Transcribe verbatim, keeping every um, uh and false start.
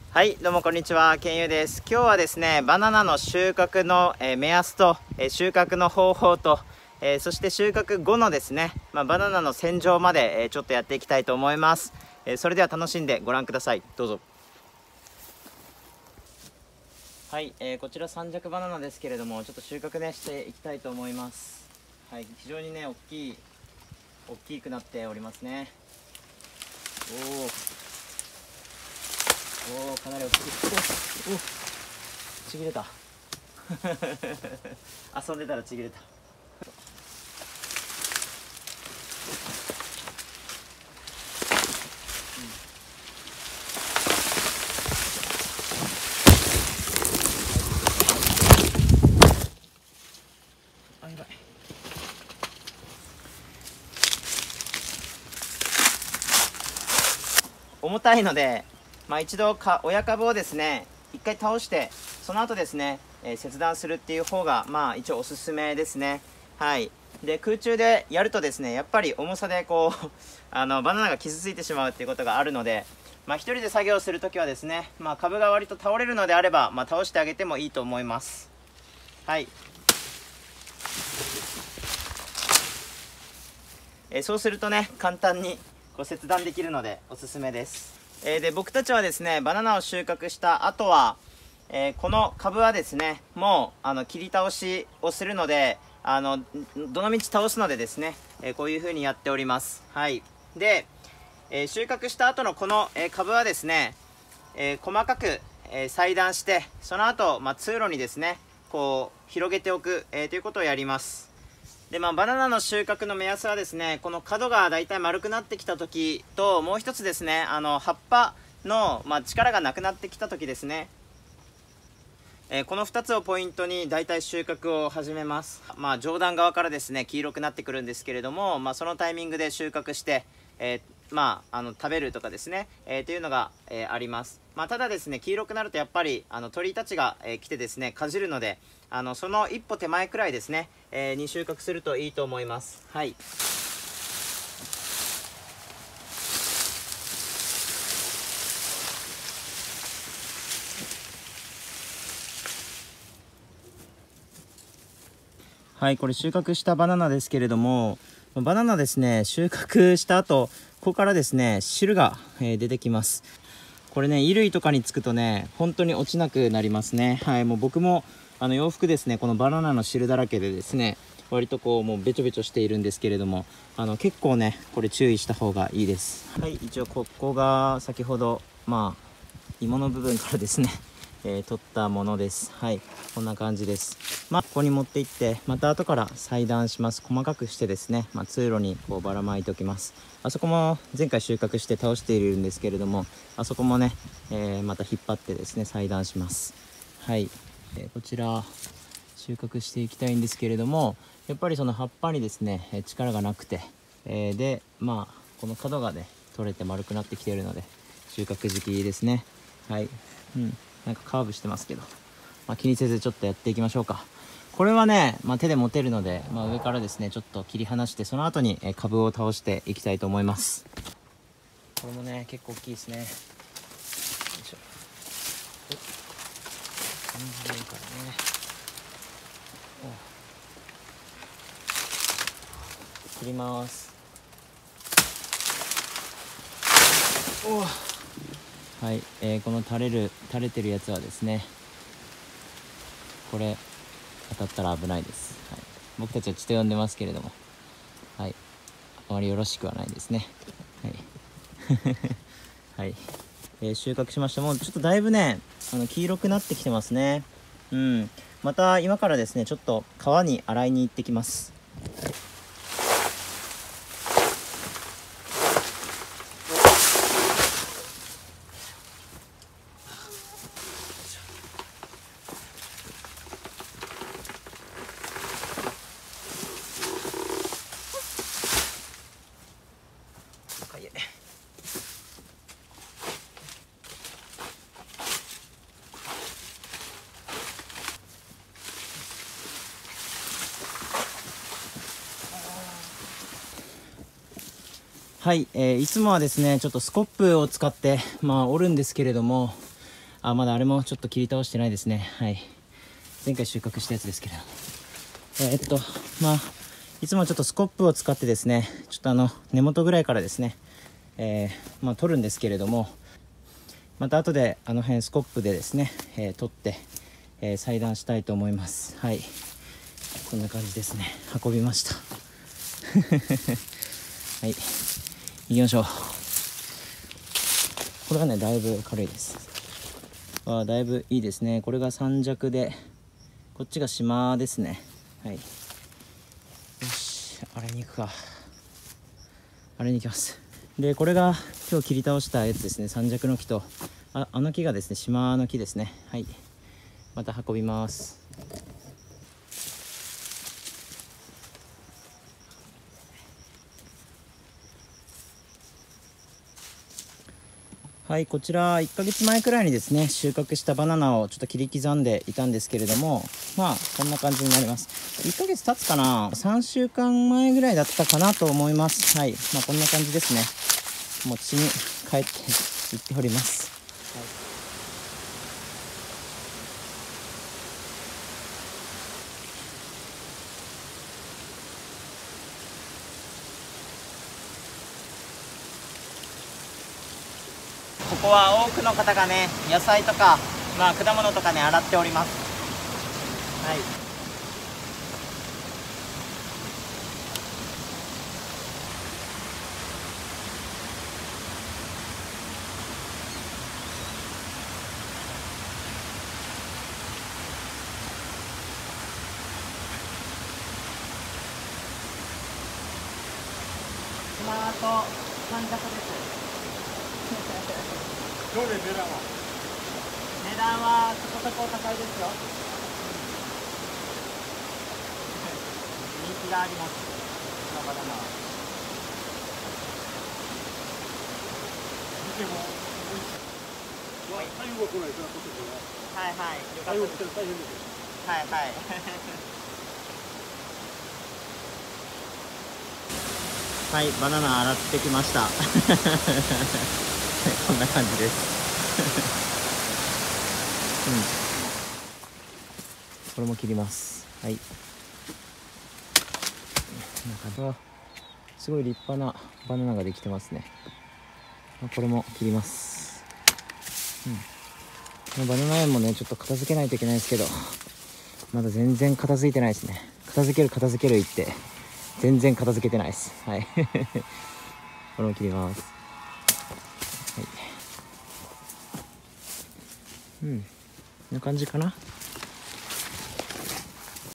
はい、どうもこんにちは、けんゆうです。今日はですね、バナナの収穫の、えー目安と、えー収穫の方法と、えーそして収穫後のですね、まあ、バナナの洗浄まで、えーちょっとやっていきたいと思います。えーそれでは楽しんでご覧ください。どうぞ。はい、えーこちら三尺バナナですけれども、ちょっと収穫ねしていきたいと思います。はい、非常にね、大きい大きくなっておりますね。おお。おお、かなり大きい。おお、ちぎれた。遊んでたらちぎれた。あ、やばい。重たいので、まあ、一度か親株をですね一回倒して、その後ですね、えー切断するっていう方がまあ一応おすすめですね。はい。で、空中でやるとですね、やっぱり重さでこうあのバナナが傷ついてしまうっていうことがあるので、まあ、一人で作業するときはですね、まあ、株が割と倒れるのであれば、まあ、倒してあげてもいいと思います。はい。えーそうするとね、簡単にこう切断できるのでおすすめです。えーで、僕たちはですね、バナナを収穫した後は、えーこの株はですね、もうあの切り倒しをするので、あのどのみち倒すのでですね、えーこういう風にやっております。はい。で、えー収穫した後のこの、えー株はですね、えー細かく、えー裁断して、その後、まあ、通路にですねこう広げておく、えーということをやります。で、まあ、バナナの収穫の目安はですね、この角がだいたい丸くなってきた時と、もう一つですね、あの葉っぱの、まあ、力がなくなってきた時ですね。えーこのふたつをポイントにだいたい収穫を始めます。まあ、上段側からですね黄色くなってくるんですけれども、まあ、そのタイミングで収穫して、えーまあ、あの食べるとかですね、えー、というのが、えーあります。まあ、ただですね、黄色くなるとやっぱりあの鳥たちが、えー来てですねかじるので、あのその一歩手前くらいですね、えーに収穫するといいと思います。はい。はい、これ収穫したバナナですけれども、バナナですね、収穫した後、ここからですね、汁が、えー出てきます。これね、衣類とかにつくとね、本当に落ちなくなりますね。はい、もう僕もあの洋服ですね、このバナナの汁だらけでですね、割とこうもうべちょべちょしているんですけれども、あの結構ね、これ注意した方がいいです。はい、一応ここが先ほど、まあ、芋の部分からですね、えー取ったものです。はい、こんな感じです。まあ、ここに持っていって、また後から裁断します。細かくしてですね、まあ、通路にこうばらまいておきます。あそこも前回収穫して倒しているんですけれども、あそこもね、えーまた引っ張ってですね、裁断します。はい、えーこちら収穫していきたいんですけれども、やっぱりその葉っぱにですね、えー力がなくて、えーで、まあ、この角がね、取れて丸くなってきているので、収穫時期ですね。はい。うん。なんかカーブしてますけど。まあ、気にせずちょっとやっていきましょうか。これはね、まあ、手で持てるので、まあ、上からですね、ちょっと切り離して、その後にえー株を倒していきたいと思います。これもね、結構大きいですね。よいしょ。お、感じでいいからね。お、切ります。お、はい、えーこの垂れる垂れてるやつはですね、これ当たったら危ないです。はい、僕たちは血と呼んでますけれども、はい、あまりよろしくはないですね。はいはい、えー収穫しました。もうちょっとだいぶね、あの黄色くなってきてますね。うん、また今からですね、ちょっと川に洗いに行ってきます。はい、はい、えーいつもはですね、ちょっとスコップを使って、まあ、折るんですけれども、 あ、まだあれもちょっと切り倒してないですね。はい。前回収穫したやつですけど。えー、っと、まあ、いつもちょっとスコップを使ってですね、ちょっとあの、根元ぐらいからですね、えー、まあ、取るんですけれども、また後であの辺スコップでですね、えー、取って、えー、裁断したいと思います。はい。こんな感じですね。運びました。はい。行きましょう。これはね、だいぶ軽いです。あ、だいぶいいですね。これが三尺で、こっちが島ですね。はい。よし、あれに行くか。あれに行きます。で、これが今日切り倒したやつですね。三尺の木と、あ、あの木がですね、島の木ですね。はい。また運びます。はい、こちらいっかげつまえくらいにですね、収穫したバナナをちょっと切り刻んでいたんですけれども、まあこんな感じになります。いっかげつ経つかな、さんしゅうかんまえぐらいだったかなと思います。はい、まあこんな感じですね。もう地に帰っていっております。はい、ここは多くの方がね、野菜とか、まあ、果物とかね、洗っております。はい。スマート三脚です。 どれ値段は？ 値段はそこそこ高いですよ。人気があります。このバナナは。 見ても美味しい。わ、太陽が来ないから今年は。 はいはい。よか太陽来ったです。 たら大変ですよ。 はいはい。はい、バナナ洗ってきました。こんな感じです。うん。これも切ります。はい。なんかすごい立派なバナナができてますね。これも切ります。うん。バナナ園もね、ちょっと片付けないといけないですけど、まだ全然片付いてないですね。片付ける片付ける言って、全然片付けてないです。はい。これも切ります。はい。うん。こんな感じかな。